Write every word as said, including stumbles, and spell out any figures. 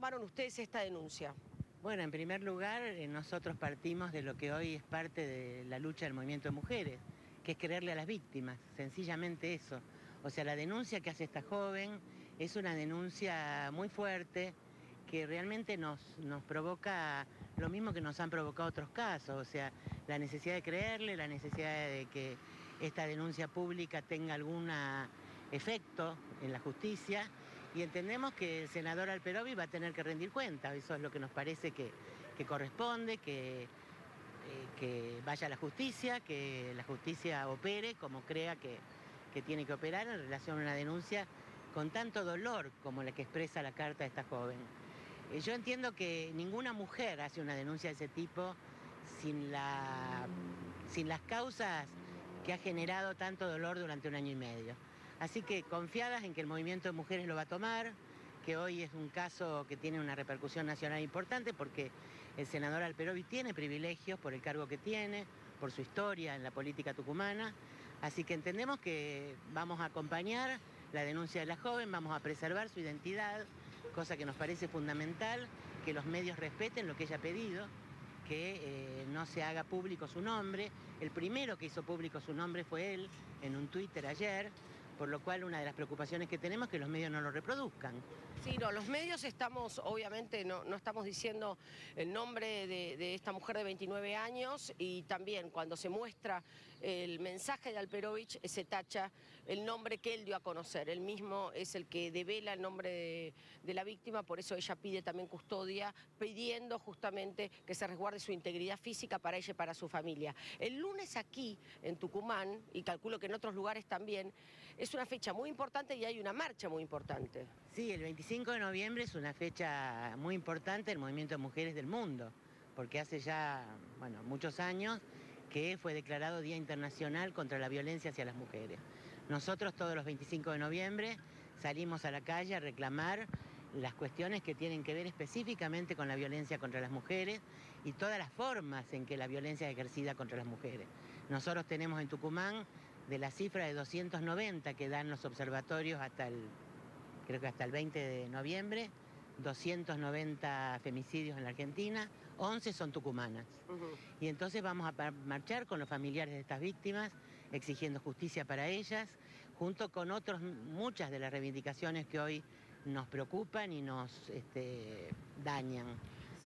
tomaron ustedes esta denuncia? Bueno, en primer lugar, eh, nosotros partimos de lo que hoy es parte de la lucha del movimiento de mujeres, que es creerle a las víctimas, sencillamente eso. O sea, la denuncia que hace esta joven es una denuncia muy fuerte, que realmente nos, nos provoca lo mismo que nos han provocado otros casos, o sea, la necesidad de creerle, la necesidad de que esta denuncia pública tenga algún efecto en la justicia, y entendemos que el senador Alperovi va a tener que rendir cuenta. Eso es lo que nos parece que, que corresponde, que, eh, que vaya a la justicia, que la justicia opere como crea que, que tiene que operar en relación a una denuncia con tanto dolor como la que expresa la carta de esta joven. Eh, yo entiendo que ninguna mujer hace una denuncia de ese tipo sin, la, sin las causas que ha generado tanto dolor durante un año y medio. Así que confiadas en que el movimiento de mujeres lo va a tomar, que hoy es un caso que tiene una repercusión nacional importante porque el senador Alperovi tiene privilegios por el cargo que tiene, por su historia en la política tucumana. Así que entendemos que vamos a acompañar la denuncia de la joven, vamos a preservar su identidad, cosa que nos parece fundamental, que los medios respeten lo que ella ha pedido, que eh, no se haga público su nombre. El primero que hizo público su nombre fue él, en un Twitter ayer, por lo cual una de las preocupaciones que tenemos es que los medios no lo reproduzcan. Sí, no, los medios estamos, obviamente, no, no estamos diciendo el nombre de, de esta mujer de veintinueve años, y también cuando se muestra el mensaje de Alperovich se tacha el nombre que él dio a conocer. Él mismo es el que devela el nombre de, de la víctima, por eso ella pide también custodia, pidiendo justamente que se resguarde su integridad física para ella y para su familia. El lunes aquí, en Tucumán, y calculo que en otros lugares también, es una fecha muy importante y hay una marcha muy importante. Sí, el veinticinco de noviembre es una fecha muy importante del movimiento de mujeres del mundo, porque hace ya, bueno, muchos años que fue declarado Día Internacional contra la Violencia hacia las Mujeres. Nosotros todos los veinticinco de noviembre salimos a la calle a reclamar las cuestiones que tienen que ver específicamente con la violencia contra las mujeres y todas las formas en que la violencia es ejercida contra las mujeres. Nosotros tenemos en Tucumán, de la cifra de doscientos noventa que dan los observatorios hasta el, creo que hasta el veinte de noviembre, doscientos noventa femicidios en la Argentina, once son tucumanas. Uh-huh. Y entonces vamos a marchar con los familiares de estas víctimas, exigiendo justicia para ellas, junto con otros, muchas de las reivindicaciones que hoy nos preocupan y nos este, dañan.